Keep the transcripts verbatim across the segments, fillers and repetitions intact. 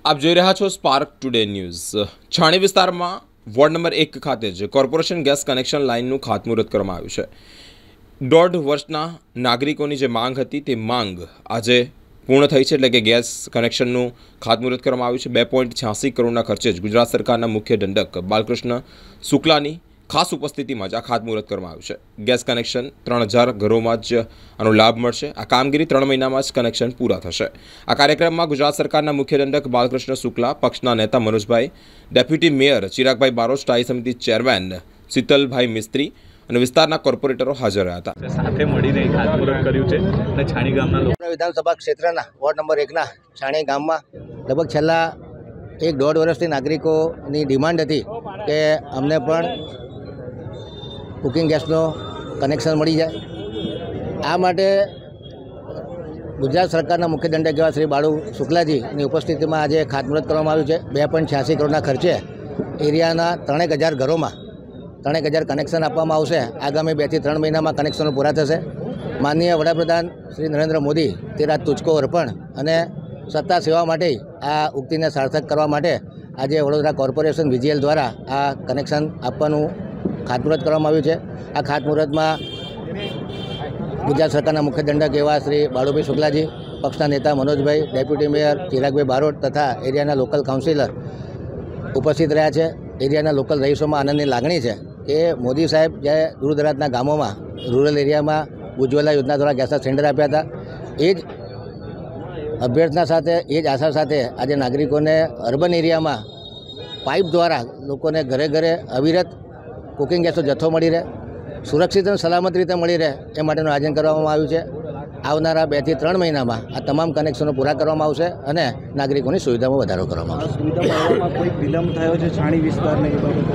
આપ જોઈ રહ્યા છો સ્પાર્ક ટુડે ન્યૂઝ। છાણી વિસ્તારમાં વોર્ડ નંબર એક ખાતે જ કોર્પોરેશન ગેસ કનેક્શન લાઇનનું ખાતમુહૂર્ત કરવામાં આવ્યું છે। દોઢ વર્ષના નાગરિકોની જે માંગ હતી તે માંગ આજે પૂર્ણ થઈ છે, એટલે કે ગેસ કનેક્શનનું ખાતમુહૂર્ત કરવામાં આવ્યું છે। બે પોઈન્ટ છ્યાસી કરોડના ખર્ચે જ ગુજરાત સરકારના મુખ્ય દંડક બાલકૃષ્ણ શુક્લાની ખાસ ઉપસ્થિતિમાં જ આ ખાતમુહૂર્ત કરવામાં આવ્યું છે। ગેસ કનેક્શન ત્રણ હજાર ઘરોમાં જ આનો લાભ મળશે। આ કામગીરી ત્રણ મહિનામાં જ કનેક્શન પૂરા થશે। આ કાર્યક્રમમાં ગુજરાત સરકારના મુખ્ય દંડક બાલકૃષ્ણ શુક્લા, પક્ષના નેતા મનોજભાઈ, ડેપ્યુટી મેયર ચિરાગભાઈ બારોટ, સ્થાયી સમિતિ ચેરમેન શીતલભાઈ મિસ્ત્રી અને વિસ્તારના કોર્પોરેટરો હાજર રહ્યા હતા। સાથે મળીને ખાતમુહૂર્ત કર્યું છે અને છાણી ગામના લોકો વિધાનસભા ક્ષેત્રના વોર્ડ નંબર એકના છાણી ગામમાં લગભગ છેલ્લા એક દોઢ વર્ષથી નાગરિકોની ડિમાન્ડ હતી કે અમને પણ કુકિંગ ગેસનો કનેક્શન મળી જાય। આ માટે ગુજરાત સરકારના મુખ્ય દંડક એવા શ્રી બાળુ શુક્લાજીની ઉપસ્થિતિમાં આજે ખાતમુહૂર્ત કરવામાં આવ્યું છે। બે પોઈન્ટ છ્યાસી કરોડના ખર્ચે એરિયાના ત્રણેક હજાર ઘરોમાં ત્રણેક હજાર કનેક્શન આપવામાં આવશે। આગામી બેથી ત્રણ મહિનામાં કનેક્શનો પૂરા થશે। માનનીય વડાપ્રધાન શ્રી નરેન્દ્ર મોદી તેરા તુચકો અર્પણ અને સત્તા સેવા માટે આ ઉક્તિને સાર્થક કરવા માટે આજે વડોદરા કોર્પોરેશન વીજીએલ દ્વારા આ કનેક્શન આપવાનું ખાતમુહૂર્ત કરવામાં આવ્યું છે। આ ખાતમુહૂર્તમાં ગુજરાત સરકારના મુખ્ય દંડક એવા શ્રી બાળુભાઈ શુક્લાજી, પક્ષના નેતા મનોજભાઈ, ડેપ્યુટી મેયર ચિરાગભાઈ બારોટ તથા એરિયાના લોકલ કાઉન્સિલર ઉપસ્થિત રહ્યા છે। એરિયાના લોકલ રહીશોમાં આનંદની લાગણી છે કે મોદી સાહેબ જ્યારે દૂરદરાજના ગામોમાં રૂરલ એરિયામાં ઉજ્જવલા યોજના દ્વારા ગેસના સિલિન્ડર આપ્યા હતા, એ જ અભ્યર્થના સાથે એ જ આશા સાથે આજે નાગરિકોને અર્બન એરિયામાં પાઇપ દ્વારા લોકોને ઘરે ઘરે અવિરત કુકિંગ ગેસનો જથ્થો મળી રહે, સુરક્ષિત અને સલામત રીતે મળી રહે એ માટેનું આયોજન કરવામાં આવ્યું છે। આવનારા બેથી ત્રણ મહિનામાં આ તમામ કનેક્શનો પૂરા કરવામાં આવશે અને નાગરિકોની સુવિધામાં વધારો કરવામાં આવશે। કોઈ વિલંબ થયો છે છાણી વિસ્તારને?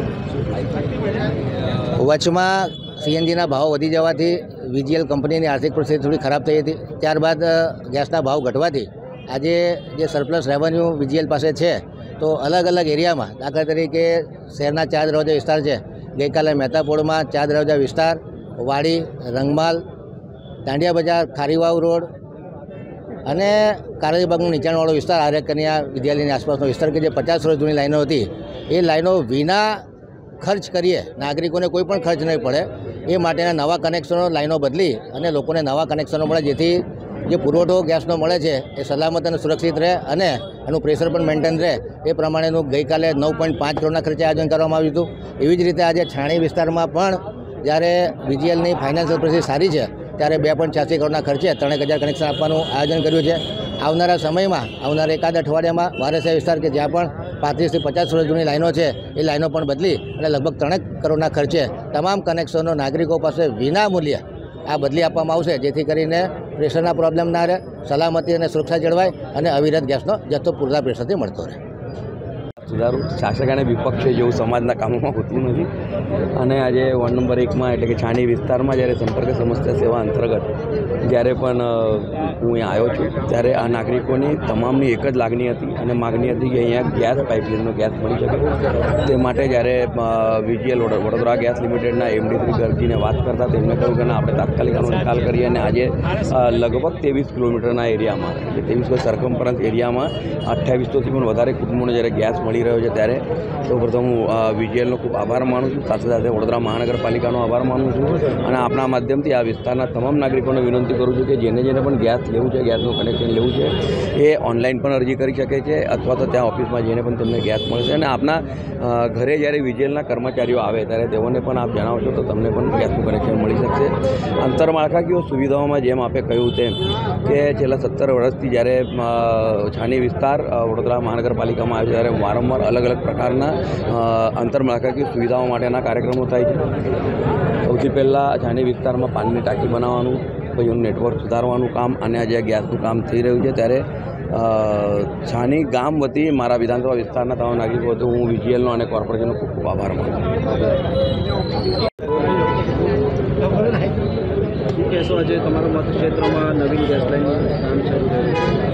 વચમાં સીએનજીના ભાવ વધી જવાથી વીજીએલ કંપનીની આર્થિક પરિસ્થિતિ થોડી ખરાબ થઈ હતી। ત્યારબાદ ગેસના ભાવ ઘટવાથી આજે જે સરપ્લસ રેવન્યુ વીજીએલ પાસે છે, તો અલગ અલગ એરિયામાં દાખલા તરીકે શહેરના ચાર દરવાજા વિસ્તાર છે, ગઈકાલે મહેતાપોળમાં ચાર દરવાજા વિસ્તાર, વાડી, રંગમાલ, દાંડિયા બજાર, ખારીવાવ રોડ અને કારેલીબાગનો નીચાણવાળો વિસ્તાર, આર્ય કન્યા વિદ્યાલયની આસપાસનો વિસ્તાર કે જે પચાસ વર્ષ જૂની લાઈનો હતી, એ લાઈનો વિના ખર્ચ કરીએ, નાગરિકોને કોઈ પણ ખર્ચ નહીં પડે એ માટેના નવા કનેક્શનો લાઈનો બદલી અને લોકોને નવા કનેક્શનો મળે, જેથી જે પુરવઠો ગેસનો મળે છે એ સલામત અને સુરક્ષિત રહે અને એનું પ્રેશર પણ મેન્ટેન રહે એ પ્રમાણેનું ગઈકાલે નવ પોઈન્ટ પાંચ કરોડના ખર્ચે આયોજન કરવામાં આવ્યું હતું। એવી જ રીતે આજે છાણી વિસ્તારમાં પણ જ્યારે વીજીએલની ફાઇનાન્શિયલ પરિસ્થિતિ સારી છે ત્યારે બે પોઈન્ટ છ્યાસી કરોડના ખર્ચે ત્રણેક હજાર કનેક્શન આપવાનું આયોજન કર્યું છે। આવનારા સમયમાં આવનારા એકાદ અઠવાડિયામાં વારસિયા વિસ્તાર કે જ્યાં પણ પાંત્રીસથી પચાસ વર્ષ જૂની લાઈનો છે એ લાઈનો પણ બદલી અને લગભગ ત્રણેક કરોડના ખર્ચે તમામ કનેક્શનો નાગરિકો પાસે વિના મૂલ્યે આ બદલી આપવામાં આવશે, જેથી કરીને પ્રેશરના પ્રોબ્લેમ ના રહે, સલામતી અને સુરક્ષા જળવાય અને અવિરત ગેસનો જથ્થો પૂરતા પ્રેશરથી મળતો રહે। સુધારો શાસક અને વિપક્ષ જેવું સમાજના કામોમાં હોતું નથી અને આજે વોર્ડ નંબર એકમાં એટલે કે છાણી વિસ્તારમાં જ્યારે સંપર્ક સમસ્યા સેવા અંતર્ગત જ્યારે પણ હું અહીંયા આવ્યો છું ત્યારે આ નાગરિકોની તમામની એક જ લાગણી હતી અને માગણી હતી કે અહીંયા ગેસ પાઇપલાઇનનો ગેસ મળી શકે। તે માટે જ્યારે વીજીએલ વડોદરા ગેસ લિમિટેડના એમડી શ્રી ગરજીને વાત કરતા તેમને કહ્યું કે આપણે તાત્કાલિક આનો નિકાલ કરીએ અને આજે લગભગ ત્રેવીસ કિલોમીટરના એરિયામાં એટલે ત્રેવીસ સર્કમ્ફરન્સ એરિયામાં અઠ્યાવીસોથી પણ વધારે કુટુંબોને જ્યારે ગેસ મળી રહ્યો છે ત્યારે સૌપ્રથમ હું વીજીએલનો ખૂબ આભાર માનું છું, સાથે સાથે વડોદરા મહાનગરપાલિકાનો આભાર માનું છું અને આપણા માધ્યમથી આ વિસ્તારના તમામ નાગરિકોને વિનંતી કરું છું કે જેને જેને પણ ગેસ લેવું છે, ગેસનું કનેક્શન લેવું છે, એ ઓનલાઈન પણ અરજી કરી શકે છે અથવા તો ત્યાં ઓફિસમાં જઈને પણ તેમને ગેસ મળશે અને આપના ઘરે જ્યારે વીજીએલના કર્મચારીઓ આવે ત્યારે તેઓને પણ આપ જણાવશો તો તમને પણ ગેસનું કનેક્શન મળી શકશે। આંતરમાળખાકીય સુવિધાઓમાં જેમ આપે કહ્યું તેમ કે છેલ્લા સત્તર વર્ષથી જ્યારે છાણી વિસ્તાર વડોદરા મહાનગરપાલિકામાં આવે છે ત્યારે વારંવાર અલગ અલગ પ્રકારના આંતરમાળખાકીય સુવિધાઓ માટેના કાર્યક્રમો થાય છે। સૌથી પહેલાં છાણી વિસ્તારમાં પાણીની ટાંકી બનાવવાનું, પછી એનું નેટવર્ક સુધારવાનું કામ અને આજે ગેસનું કામ થઈ રહ્યું છે ત્યારે છાણી ગામ વતી મારા વિધાનસભા વિસ્તારના તમામ નાગરિકો વતી હું વીજીએલનો અને કોર્પોરેશનનો ખૂબ ખૂબ આભાર માનું છું। શું કહેશો આજે તમારા મતક્ષેત્રમાં નવીન ગેસ લાઈનનું કામ શરૂ થયું?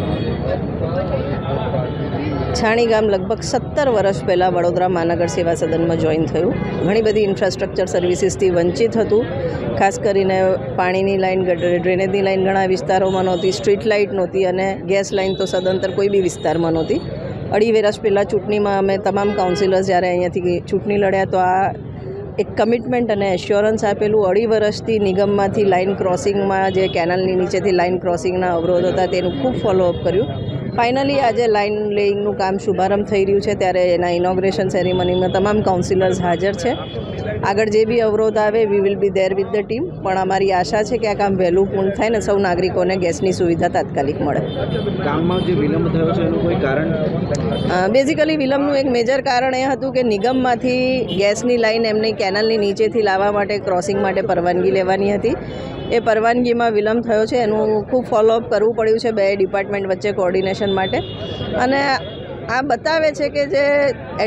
છાણી ગામ લગભગ સત્તર વર્ષ પહેલાં વડોદરા મહાનગર સેવા સદનમાં જોઈન થયું। ઘણી બધી ઇન્ફ્રાસ્ટ્રક્ચર સર્વિસીસથી વંચિત હતું, ખાસ કરીને પાણીની લાઈન, ડ્રેનેજની લાઈન ઘણા વિસ્તારોમાં નહોતી, સ્ટ્રીટ લાઇટ નહોતી અને ગેસ લાઇન તો સદંતર કોઈ બી વિસ્તારમાં નહોતી। અઢી વર્ષ પહેલાં ચૂંટણીમાં અમે તમામ કાઉન્સિલર્સ જ્યારે અહીંયાથી ચૂંટણી લડ્યા તો આ એક કમિટમેન્ટ અને એશ્યોરન્સ આપેલું. અઢી વર્ષથી નિગમમાંથી લાઇન ક્રોસિંગમાં જે કેનાલની નીચેથી લાઇન ક્રોસિંગના અવરોધ હતા તેનું ખૂબ ફોલોઅપ કર્યું. ફાઇનલી આજે લાઇન લેઇંગનું કામ શુભારંભ થઈ રહ્યું છે ત્યારે એના ઇનોગ્રેશન સેરેમનીમાં તમામ કાઉન્સિલર્સ હાજર છે. આગળ જે બી અવરોધ આવે we will be there with the team, પણ અમારી આશા છે કે આ કામ વહેલું પૂર્ણ થાય ને સૌ નાગરિકોને ગેસની સુવિધા તાત્કાલિક મળે. કામમાં જે વિલંબ થયો છે એનું કોઈ કારણ? બેઝિકલી વિલંબનું એક મેજર કારણ એ હતું કે નિગમમાંથી ગેસની લાઇન એમની કેનાલની નીચેથી લાવવા માટે ક્રોસિંગ માટે પરવાનગી લેવાની હતી. એ પરવાનગીમાં વિલંબ થયો છે, એનું ખૂબ ફોલોઅપ કરવું પડ્યું છે બે ડિપાર્ટમેન્ટ વચ્ચે કોઓર્ડિનેશન માટે. અને આ બતાવે છે કે જે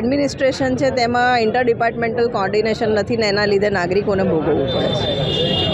એડમિનિસ્ટ્રેશન છે તેમાં ઇન્ટર ડિપાર્ટમેન્ટલ કોઓર્ડિનેશન નથી ને એના લીધે નાગરિકોને ભોગવવું પડે છે.